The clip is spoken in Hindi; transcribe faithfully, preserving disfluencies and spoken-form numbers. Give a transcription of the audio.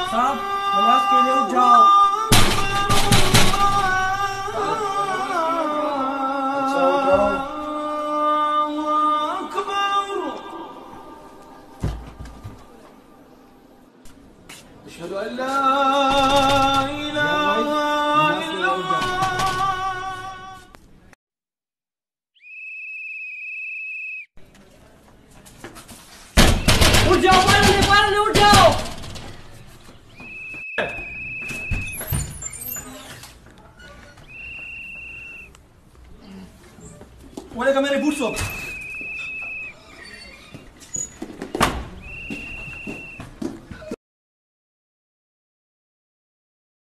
साहब नमाज के लिए उठ जाओ। अच्छा उठ जाओ। अशहदु अल्ला इलाहा इल्लल्लाह। उठ जाओ, पढ़ने पढ़ने उठ जाओ। Olha a câmera, burso.